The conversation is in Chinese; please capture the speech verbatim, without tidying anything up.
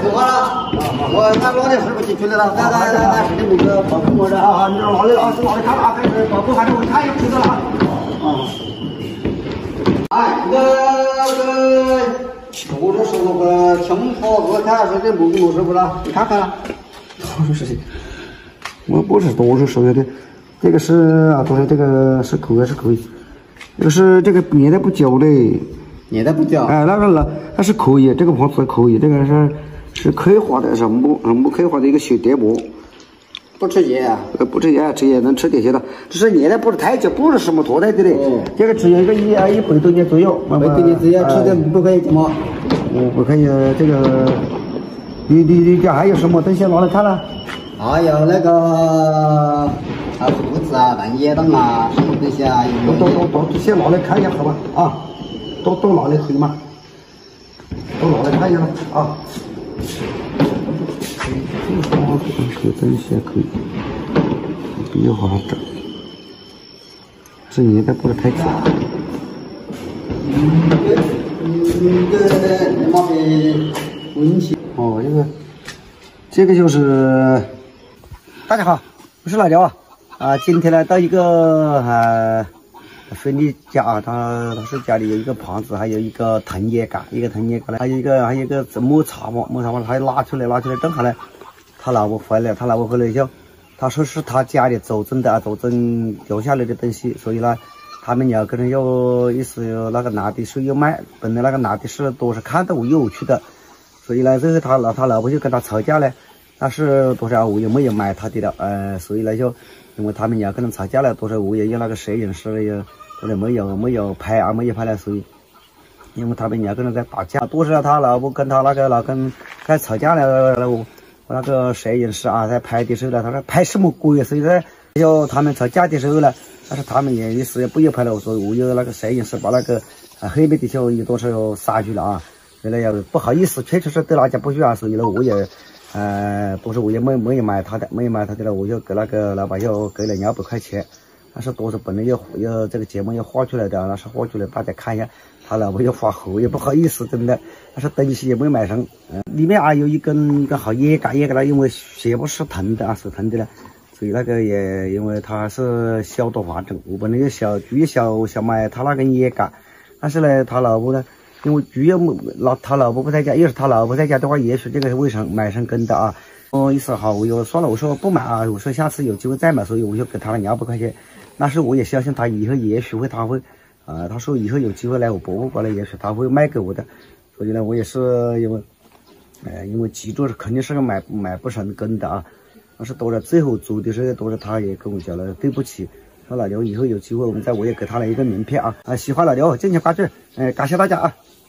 说话了，我他拉的是不进去了，咱咱咱咱是那个保护我的啊，你拉的啊是拉的看啊，还是保护还是我看一下知道了啊。哎，这个我这是那个青草和它是这木木是不是？你看看了。多少时间？我不是多少时间的，这个是啊，同学，这个是可以是可以，这个是这个粘的不久的。 粘的不掉，哎，那个那那是可以，这个盘子可以，这个是是刻画的，是木木刻画的一个小颠簸，不吃盐啊？呃，不吃盐，吃盐能吃点些的，只是粘的不是太久，不是什么多大的嘞，嗯、这个只有一个一啊一百多年左右，一百多年左右，吃的不可以怎么？我不可以，这个你你你这还有什么东西拿来看了？还有那个啊胡子啊、半夜灯啊，什么东西啊？都都都都先拿来看一下，好吧？啊。 都都拿来可以吗？都拿来看一下啊！这个花这个东西可以，比较好整，这粘的不是太紧。哦，这个这个就是大家好，我是老刘啊啊！今天呢到一个啊。 孙女家啊，他他是家里有一个盘子，还有一个藤叶杆，一个藤叶杆，还有一个还有一个抹茶嘛，抹茶嘛，他拉出来拉出来，正好呢，他老婆回来，他老婆回来以后，他说是他家里祖宗的啊，祖宗留下来的东西，所以呢，他们两个人又意思那个男的说要卖，本来那个男的是多少看到我有去的，所以呢，这个他老他老婆就跟他吵架了，但是多少我也没有买他的了，呃，所以呢就因为他们两个人吵架了，多少我也有那个摄影师也。 后来没有没有拍啊，没有拍了，所以因为他们两个人在打架，多少他老婆跟他那个老公在吵架了，我那个摄影师啊在拍的时候呢，他说拍什么鬼啊？所以说要他们吵架的时候呢，但是他们也一时不要拍了，我说我有那个摄影师把那个啊后面的就有多少杀去了啊，所以呢要不好意思，确实是对大家不悦啊，所以呢我也呃不是我也没没有买他的，没有买他的了，我就给那个老板又给了两百块钱。 但是多少本来要要这个节目要画出来的，那是画出来大家看一下，他老婆要发火也不好意思，真的，但是东西也没买成，嗯，里面还有一根一个好叶杆，叶杆因为血不是疼的啊，是疼的了，所以那个也因为它是消毒完整，我本来要小猪小小买他那根叶杆，但是呢，他老婆呢，因为猪要老他老婆不在家，要是他老婆在家的话，也许这个卫生买成根的啊。 我意思好，我又算了，我说不买啊，我说下次有机会再买，所以我就给他了两百块钱。但是我也相信他以后也许会他会，啊、呃，他说以后有机会来我博物馆了，也许他会卖给我的。所以呢，我也是因为，呃，因为记住是肯定是个买买不成根的啊。但是到了最后走的时候，到了他也跟我讲了对不起，说老刘以后有机会我们再我也给他了一个名片啊啊，喜欢老刘敬请关注，嗯、呃，感谢大家啊。